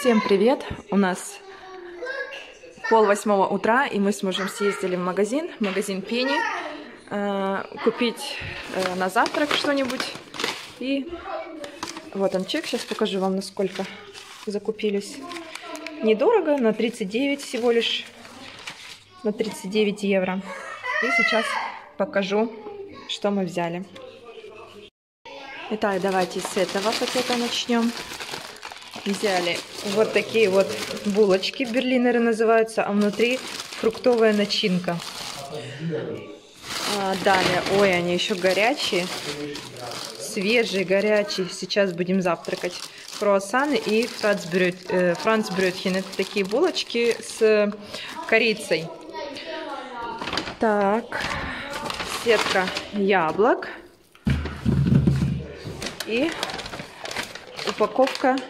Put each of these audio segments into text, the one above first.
Всем привет! У нас 7:30 утра, и мы с мужем съездили в магазин Пенни, купить на завтрак что-нибудь. И вот он чек, сейчас покажу вам, насколько закупились. Недорого, на 39 всего лишь, на 39 евро. И сейчас покажу, что мы взяли. Итак, давайте с этого пакета начнем. Взяли вот такие вот булочки, берлинеры называются, а внутри фруктовая начинка. Далее, ой, они еще горячие, свежие, горячие. Сейчас будем завтракать. Круассаны и францбрётchen. Это такие булочки с корицей. Так, сетка яблок и упаковка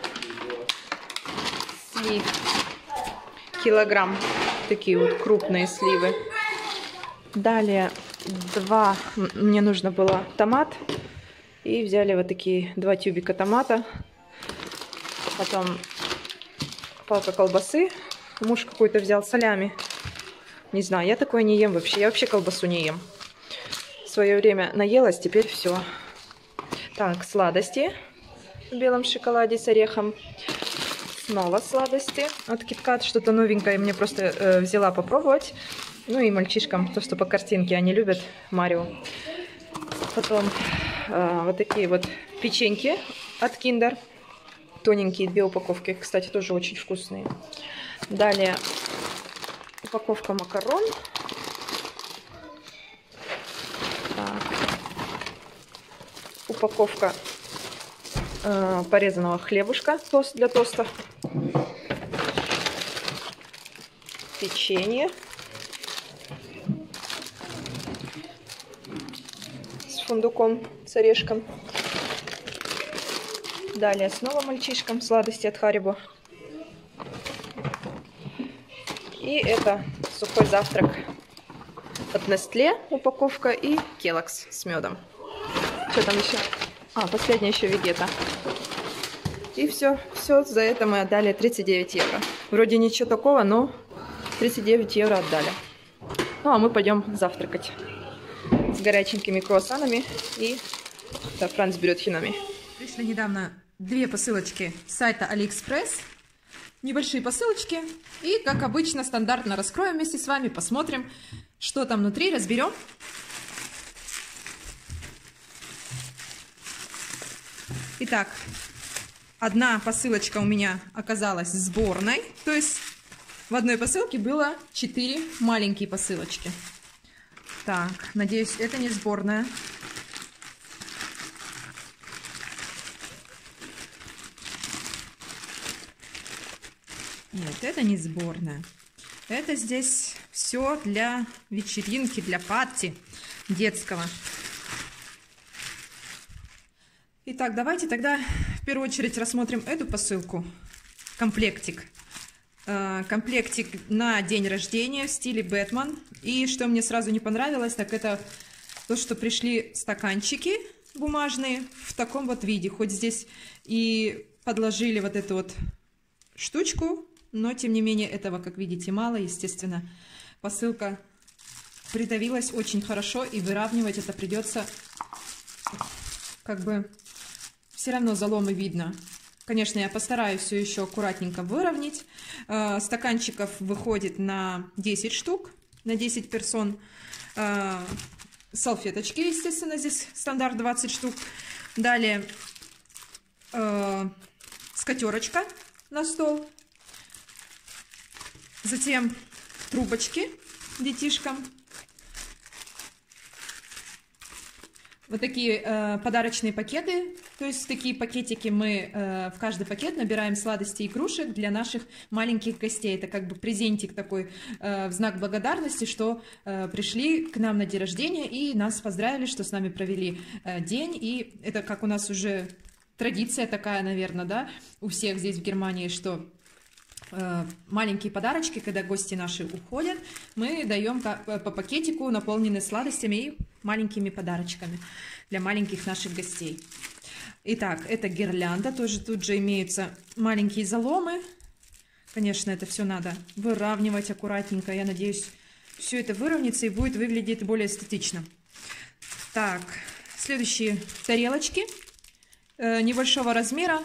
слив. Килограмм. Такие вот крупные сливы. Далее мне нужно было томат. И взяли вот такие 2 тюбика томата. Потом палка колбасы. Муж какой-то взял солями. Не знаю, я такое не ем вообще. Я вообще колбасу не ем. В свое время наелась, теперь все. Так, сладости в белом шоколаде с орехом. Снова сладости от KitKat, что-то новенькое. Мне просто взяла попробовать. Ну и мальчишкам, то, что по картинке они любят, Марио. Потом вот такие вот печеньки от Kinder. Тоненькие, 2 упаковки. Кстати, тоже очень вкусные. Далее упаковка макарон. Так. Упаковка порезанного хлебушка для тоста. Печенье. С фундуком, с орешком. Далее снова мальчишкам сладости от Харибо. И это сухой завтрак от Nestlé упаковка и Kellogg's с медом. Что там еще? Последняя еще Вегета. И все за это мы отдали 39 евро. Вроде ничего такого, но 39 евро отдали. Ну а мы пойдем завтракать с горяченькими круассанами и францбрётченами. Пришли недавно 2 посылочки с сайта AliExpress. Небольшие посылочки. И, как обычно, стандартно раскроем вместе с вами, посмотрим, что там внутри, разберем. Итак, одна посылочка у меня оказалась сборной. То есть в одной посылке было 4 маленькие посылочки. Так, надеюсь, это не сборная. Нет, это не сборная. Это здесь все для вечеринки, для пати детского. Итак, давайте тогда в первую очередь рассмотрим эту посылку. Комплектик. Комплектик на день рождения в стиле Бэтмен. И что мне сразу не понравилось, так это то, что пришли стаканчики бумажные в таком вот виде. Хоть здесь и подложили вот эту вот штучку, но тем не менее этого, как видите, мало. Естественно, посылка придавилась очень хорошо, и выравнивать это придется, как бы, все равно заломы видно. Конечно, я постараюсь все еще аккуратненько выровнять. Стаканчиков выходит на 10 штук, на 10 персон. Салфеточки, естественно, здесь стандарт 20 штук. Далее скатерочка на стол. Затем трубочки детишкам. Вот такие подарочные пакеты. То есть такие пакетики мы в каждый пакет набираем сладости и игрушек для наших маленьких гостей. Это как бы презентик такой в знак благодарности, что пришли к нам на день рождения и нас поздравили, что с нами провели день. И это как у нас уже традиция такая, наверное, да, у всех здесь в Германии, что маленькие подарочки, когда гости наши уходят, мы даем по пакетику, наполненный сладостями и маленькими подарочками для маленьких наших гостей. Итак, это гирлянда, тоже тут же имеются маленькие заломы Конечно, это все надо выравнивать аккуратненько. Я надеюсь, все это выровняется и будет выглядеть более эстетично. Так, следующие тарелочки небольшого размера.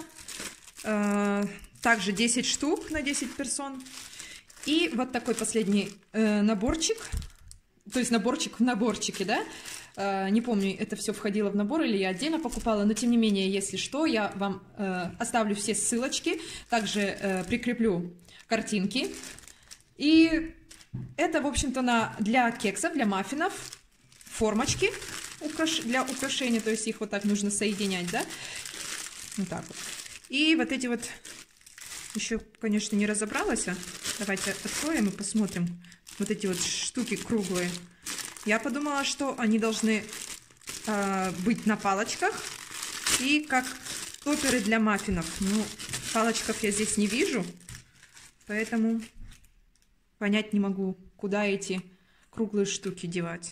Также 10 штук на 10 персон. И вот такой последний наборчик. То есть наборчик в наборчике, да? Не помню, это все входило в набор или я отдельно покупала. Но тем не менее, если что, я вам оставлю все ссылочки. Также прикреплю картинки. И это, в общем-то, для кексов, для маффинов. Формочки для украшения. То есть их вот так нужно соединять, да? Вот так вот. И вот эти вот, еще, конечно, не разобралась. Давайте откроем и посмотрим. Вот эти вот штуки круглые. Я подумала, что они должны быть на палочках. И как топеры для маффинов. Ну, палочков я здесь не вижу. Поэтому понять не могу, куда эти круглые штуки девать.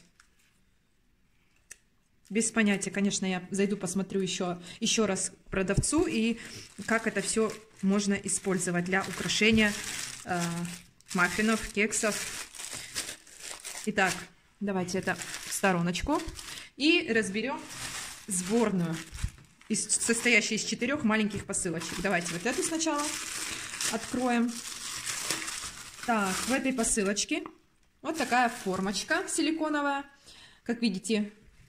Без понятия, конечно, я зайду, посмотрю еще раз к продавцу, и как это все можно использовать для украшения маффинов, кексов. Итак, давайте это в стороночку. И разберем сборную, состоящую из 4 маленьких посылочек. Давайте вот эту сначала откроем. Так, в этой посылочке вот такая формочка силиконовая. Как видите,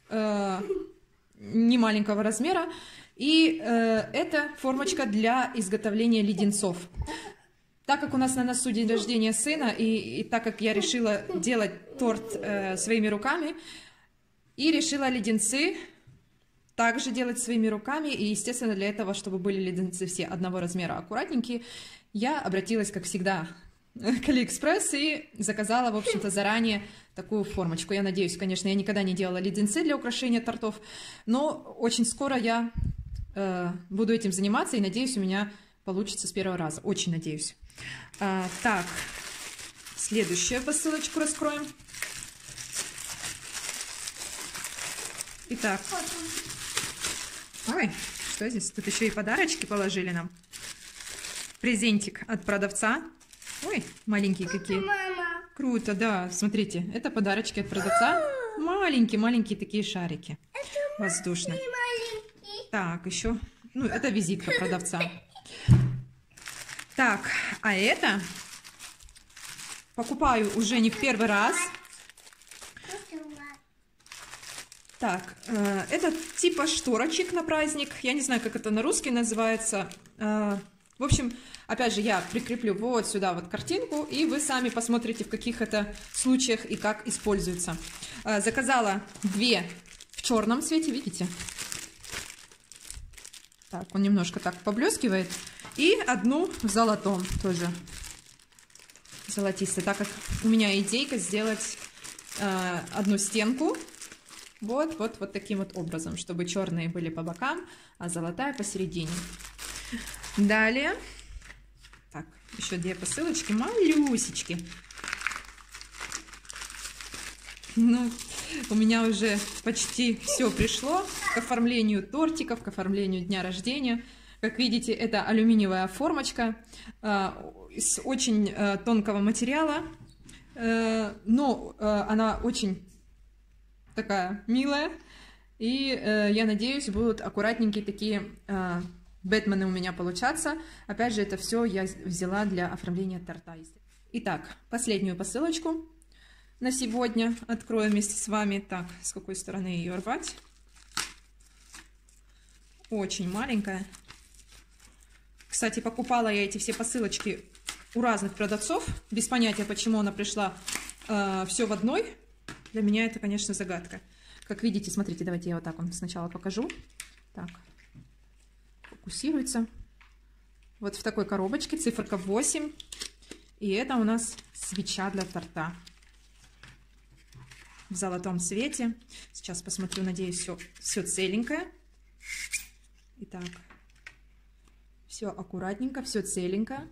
не маленького размера, и это формочка для изготовления леденцов. Так как у нас на носу день рождения сына, и так как я решила делать торт своими руками, и решила леденцы также делать своими руками, и, естественно, для этого, чтобы были леденцы все одного размера аккуратненькие, я обратилась, как всегда, к Алиэкспресс и заказала, в общем-то, заранее такую формочку. Я надеюсь, конечно, я никогда не делала леденцы для украшения тортов, но очень скоро я буду этим заниматься, и надеюсь, у меня получится с первого раза. Очень надеюсь. Так, следующую посылочку раскроем. Итак. Ой, что здесь? Тут еще и подарочки положили нам. Презентик от продавца. Ой, маленькие какие. Круто, да. Смотрите, это подарочки от продавца. Маленькие такие шарики. Воздушные. Так, еще. Ну, это визитка продавца. Так, а это покупаю уже не в первый раз. Так, это типа шторочек на праздник. Я не знаю, как это на русский называется. В общем, опять же, я прикреплю вот сюда вот картинку, и вы сами посмотрите, в каких это случаях и как используется. Заказала 2 в черном цвете, видите? Так, он немножко так поблескивает. И 1 в золотом тоже. Золотистый. Так как у меня идейка сделать 1 стенку. Вот таким вот образом, чтобы черные были по бокам, а золотая посередине. Далее, так, еще 2 посылочки, малюсечки. Ну, у меня уже почти все пришло к оформлению тортиков, к оформлению дня рождения. Как видите, это алюминиевая формочка из очень тонкого материала, но она очень такая милая. И я надеюсь, будут аккуратненькие такие бэтмены у меня получаться. Опять же, это все я взяла для оформления торта. Итак, последнюю посылочку на сегодня открою вместе с вами. Так, с какой стороны ее рвать? Очень маленькая. Кстати, покупала я эти все посылочки у разных продавцов. Без понятия, почему она пришла все в одной. Для меня это, конечно, загадка. Как видите, смотрите, давайте я вот так вам сначала покажу. Так, фокусируется. Вот в такой коробочке, циферка 8. И это у нас свеча для торта. В золотом цвете. Сейчас посмотрю, надеюсь, все целенькое. Итак, все аккуратненько, все целенько.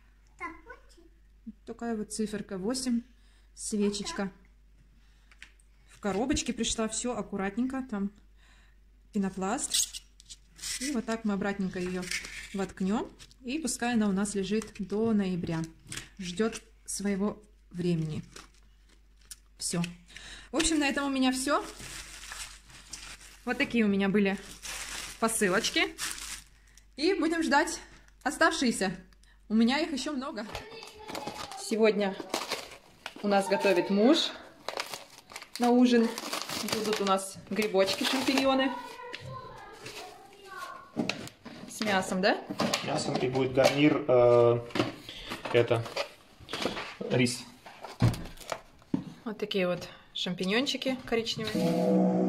Такая вот циферка 8, свечечка. В коробочке пришла, все аккуратненько, там пенопласт. И вот так мы аккуратненько ее воткнем. И пускай она у нас лежит до ноября. Ждет своего времени. Все. В общем, на этом у меня все. Вот такие у меня были посылочки. И будем ждать оставшиеся. У меня их еще много. Сегодня у нас готовит муж на ужин. Будут у нас грибочки, шампиньоны. С мясом, да? Мясом, и будет гарнир, это, рис. Вот такие вот шампиньончики коричневые.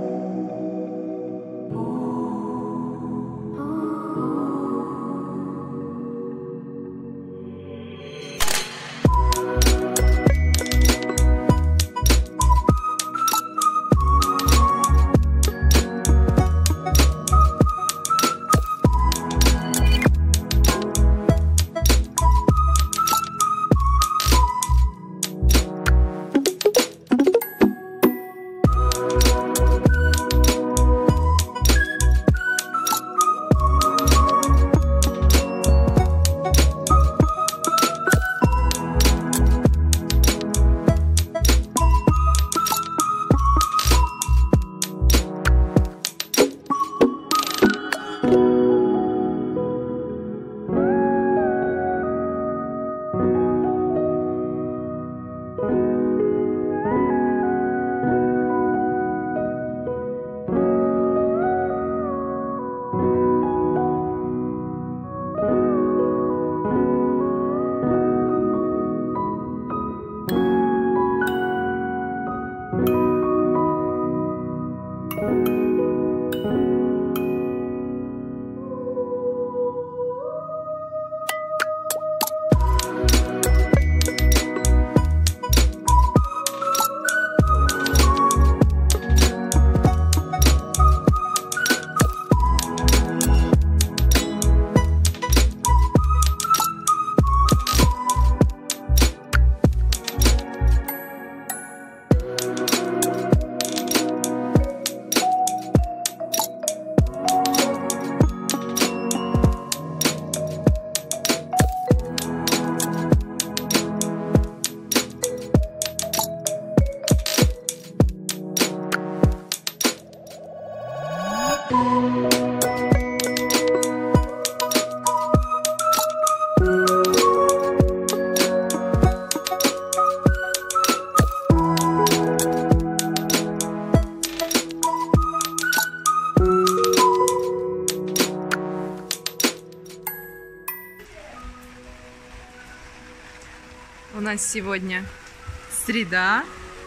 У нас сегодня среда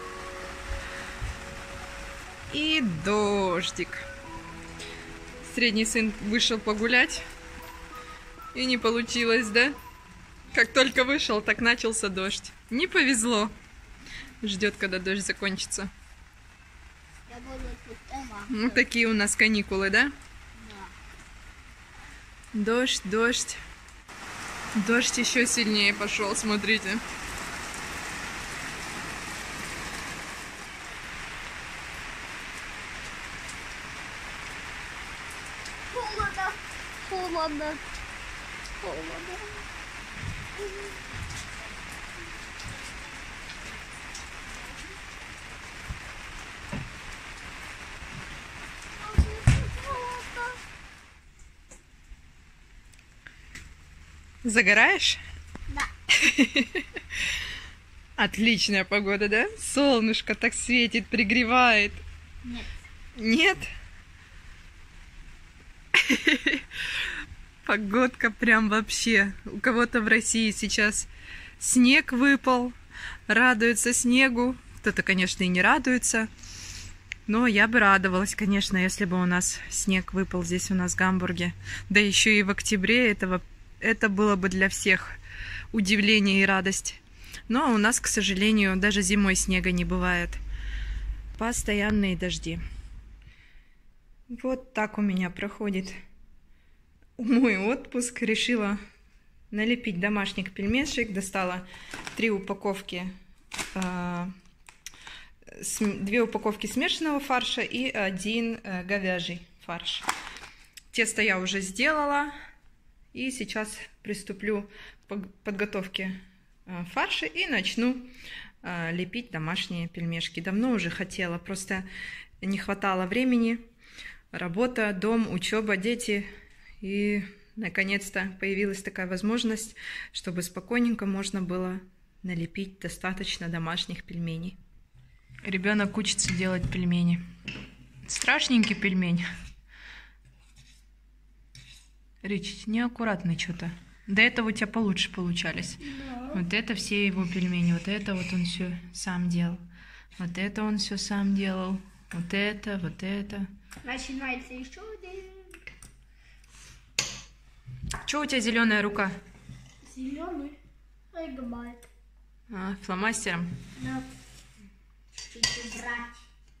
и дождик. Средний сын вышел погулять и не получилось, да? Как только вышел, так начался дождь. Не повезло. Ждет, когда дождь закончится. Ну, такие у нас каникулы, да? Дождь, дождь. Дождь еще сильнее пошел, смотрите. Холодно, холодно, холодно. Загораешь? Да. Отличная погода, да? Солнышко так светит, пригревает. Нет. Нет? Погодка прям вообще. У кого-то в России сейчас снег выпал, радуется снегу. Кто-то, конечно, и не радуется. Но я бы радовалась, конечно, если бы у нас снег выпал здесь у нас в Гамбурге. Да еще и в октябре это было бы для всех удивление и радость. Но у нас, к сожалению, даже зимой снега не бывает. Постоянные дожди. Вот так у меня проходит мой отпуск. Решила налепить домашних пельмешек. Достала 2 упаковки смешанного фарша и 1 говяжий фарш. Тесто я уже сделала. И сейчас приступлю к подготовке фарша и начну лепить домашние пельмешки. Давно уже хотела, просто не хватало времени. Работа, дом, учеба, дети. И наконец-то появилась такая возможность, чтобы спокойненько можно было налепить достаточно домашних пельменей. Ребенок учится делать пельмени. Страшненький пельмень. Рич, неаккуратно что-то. До этого у тебя получше получались. Да. Вот это все его пельмени. Вот это вот он все сам делал. Вот это он все сам делал. Вот это, вот это. Начинается еще один. Че у тебя зеленая рука? Зеленый. Ой, габайт. Фломастером. Да. Брать.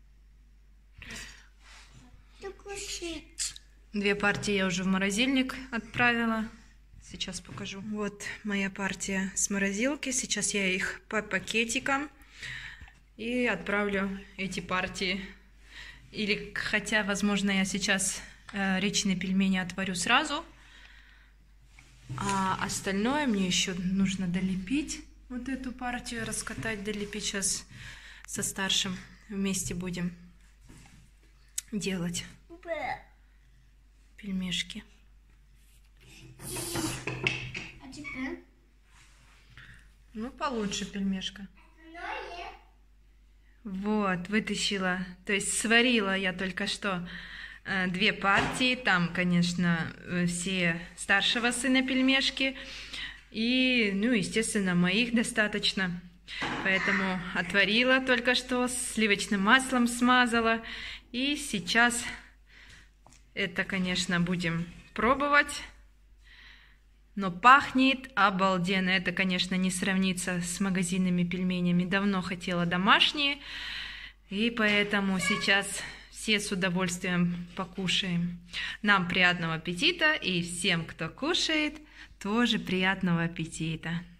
Докусить. 2 партии я уже в морозильник отправила. Сейчас покажу. Вот моя партия с морозилки. Сейчас я их по пакетикам и отправлю эти партии. Или, хотя, возможно, я сейчас речные пельмени отварю сразу. А остальное мне еще нужно долепить. Вот эту партию раскатать, долепить. Сейчас со старшим вместе будем делать пельмешки. А теперь? Ну, получше пельмешка. Вот, вытащила, то есть сварила я только что 2 партии. Там, конечно, все старшего сына пельмешки. И, ну, естественно, моих достаточно. Поэтому отварила только что, сливочным маслом смазала. И сейчас это, конечно, будем пробовать. Но пахнет обалденно. Это, конечно, не сравнится с магазинными пельменями. Давно хотела домашние. И поэтому сейчас все с удовольствием покушаем. Нам приятного аппетита. И всем, кто кушает, тоже приятного аппетита.